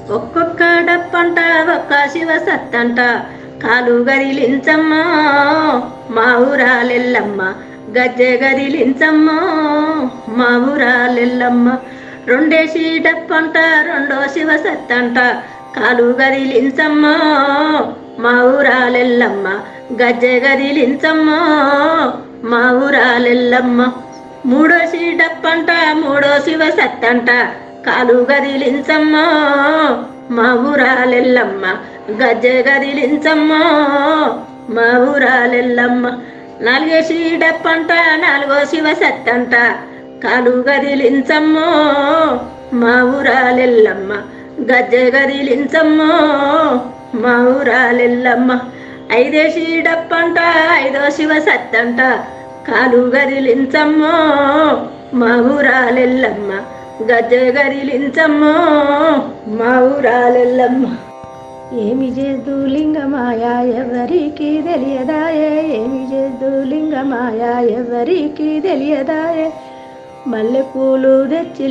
ఒక్కొక్క డప్పంట ఒక్క శివ సత్తంట కాలు గదిలించమ్మ మా ఊరాలెల్లమ్మ గజ్జె గదిలించమ్మ మా ఊరాలెల్లమ్మ రెండేసి డప్పంట రెండో శివ సత్తంట కాలు గదిలించమ్మ మా ఊరాలెల్లమ్మ గజ్జె గదిలించమ్మ మా ఊరాలెల్లమ్మ మూడోసి డప్పంట మూడో శివ సత్తంట కాలు గదిలించమ్మ మా ఊరాలెల్లమ్మ గజ్జె గదిలించమ్మ మా ఊరాలెల్లమ్మ నాలుగేసి డప్పంట నాలుగో శివ సత్తంట కాలు గదిలించమ్మ మా ఊరాలెల్లమ్మ గజ్జె గదిలించమ్మ మా ఊరాలెల్లమ్మ ఐదేసి డప్పంట ఐదో శివ సత్తంట కాలు గదిలించమ్మ మా ఊరాలెల్లమ్మ గజ్జె గదిలించమ్మ మా ఊరాలెల్లమ్మ ఏమి చేద్దు లింగమాయా ఎవరికి తెలియదాయే ఏమి చేద్దు లింగమాయా ఎవరికి తెలియదాయే మల్లెపూలు తెచ్చి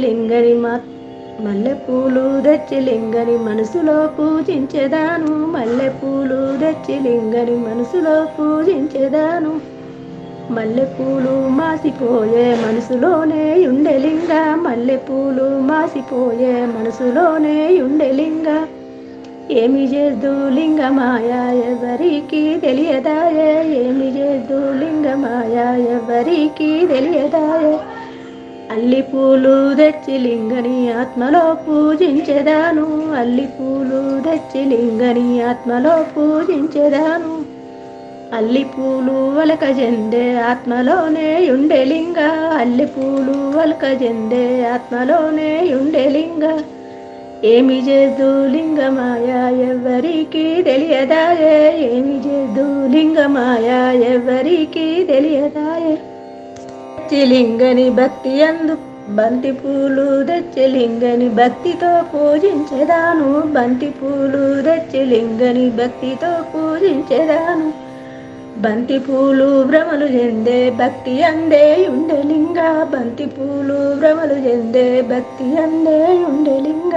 లింగని మనసులో పూజించేదాను మల్లెపూలు తెచ్చి లింగని మనసులో పూజించేదాను మల్లెపూలు మాసిపోయే మనసులోనే ఉండెలింగ మల్లెపూలు మాసిపోయే మనసులోనే ఉండెలింగ ఏమి చేద్దు లింగమాయా ఎవరికి తెలియదాయే ఏమి చేద్దు లింగమాయా ఎవరికి తెలియదాయే అల్లిపూలు తెచ్చి లింగని ఆత్మలో పూజించేదాను అల్లిపూలు తెచ్చి లింగని ఆత్మలో పూజించేదాను అల్లిపూలు వలక జెండే ఆత్మలోనే ఉండెలింగ అల్లిపూలు వలక జెండే ఆత్మలోనే ఉండెలింగ ఏమి చేద్దు లింగమాయా ఎవరికి తెలియదాయే ఏమి చేద్దు లింగమాయా ఎవరికి తెలియదాయే లింగని భక్తి అందు బంతి పూలు తెచ్చి లింగని భక్తితో పూజించేదాను బంతి పూలు తెచ్చి లింగని భక్తితో పూజించేదాను బంతి పూలు భ్రమలు చెందే భక్తి అందే ఉండెలింగ బంతి పూలు భ్రమలు చెందే భక్తి అందే ఉండెలింగ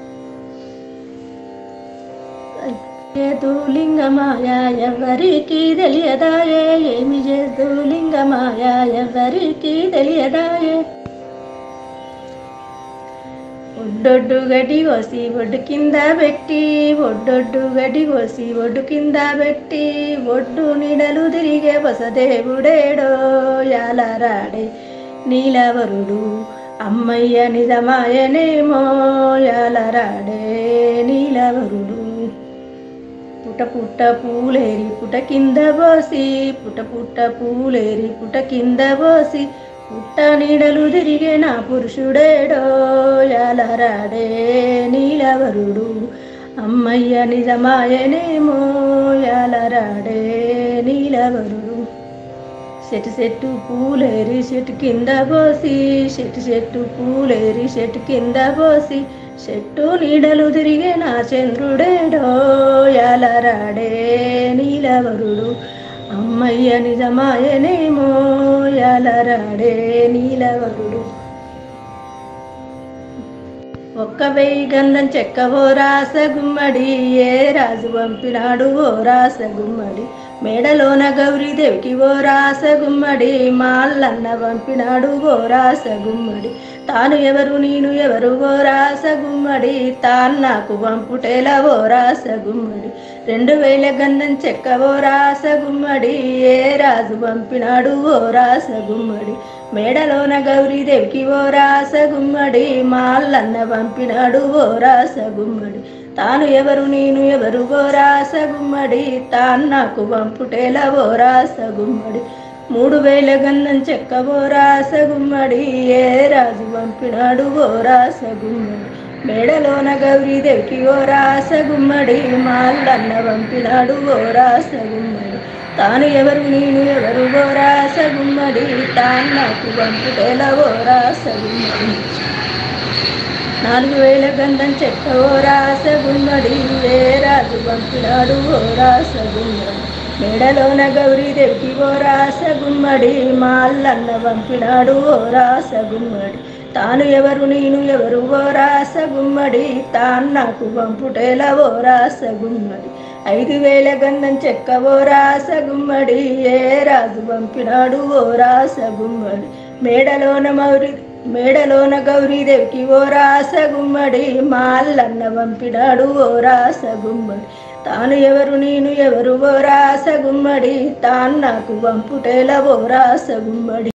చేదు లింగమాయా ఎవరికి తెలియదాయే ఏమి చేదు లింగమాయా ఎవరికి తెలియదాయే ఒడ్డొడ్డు గడి కోసి ఒడ్డు కింద పెట్టి ఒడ్డొడ్డు గడి కోసి ఒడ్డు కింద పెట్టి ఒడ్డు నీడలు తిరిగే వసదేవుడేడో యాలరాడే నీలవరుడు అమ్మయ్య నిజమాయనేమో యాలరాడే నీలవరుడు పుట పుట్ట పూలేరి పుట కింద పోసి పుట పుట్ట పూలేరి పుట కింద పోసి పుట్ట నీడలు తిరిగే నా పురుషుడేడో యాలరాడే నీలవరుడు అమ్మయ్య నిజమాయనేమో యాలరాడే నీలవరుడు చెట్టు పూలేరి చెట్టు కింద పోసి చెట్టు పూలేరి చెట్టు కింద పోసి చెట్టు నీడలు తిరిగే నా చంద్రుడేడో యాలరాడే నీలవరుడు అమ్మయ్య నిజమాయనేమో యాలరాడే నీలవరుడు ఒక్క వెయ్యి గంధం చెక్క ఓ రాస గుమ్మడి ఏ రాజు పంపినాడు ఓ రాస గుమ్మడి మేడలోన గౌరీదేవికి ఓ రాస గుమ్మడి మాల్లన్న పంపినాడు ఓ రాస గుమ్మడి తాను ఎవరు నేను ఎవరు ఓ రాస గుమ్మడి తాను నాకు పంపుటేల ఓ రాస గుమ్మడి 2000 గంధం చెక్క ఓ రాస గుమ్మడి ఏ రాజు పంపినాడు ఓ రాస గుమ్మడి మేడలోన గౌరీదేవికి ఓ రాస గుమ్మడి మాల్లన్న పంపినాడు ఓ రాస గుమ్మడి తాను ఎవరు నేను ఎవరు ఓ రాస గుమ్మడి తాను నాకు పంపుటేల ఓ రాస గుమ్మడి 3000 గంధం చెక్క ఓ రాస గుమ్మడి ఏ రాజు పంపినాడు ఓ రాస గుమ్మడి మేడలోన గౌరీదేవికి ఓ రాస గుమ్మడి మాల్లన్న పంపినాడు ఓ రాస గుమ్మడి తాను ఎవరు నేను ఎవరు ఓ రాస గుమ్మడి తాను నాకు పంపుటేల ఓ రాస గుమ్మడి 4000 గంధం చెక్క ఓ రాస గుమ్మడి ఏ రాజు పంపినాడు ఓ రాస గుమ్మడి మేడలోన గౌరీదేవికి ఓ రాస గుమ్మడి మాల్లన్న పంపినాడు ఓ రాస గుమ్మడి తాను ఎవరు నేను ఎవరు ఓ రాస గుమ్మడి తాను నాకు వంపుటేల ఓ రాస గుమ్మడి 5,000 గంధం చెక్క ఓ రాస గుమ్మడి ఏ రాజు పంపినాడు ఓ రాస గుమ్మడి మేడలోన గౌరీదేవికి ఓ రాస గుమ్మడి మాల్లన్న పంపినాడు ఓ రాస గుమ్మడి తాను ఎవరు నేను ఎవరు ఓ రాస గుమ్మడి తాను నాకు వంపుటేల ఓ రాస గుమ్మడి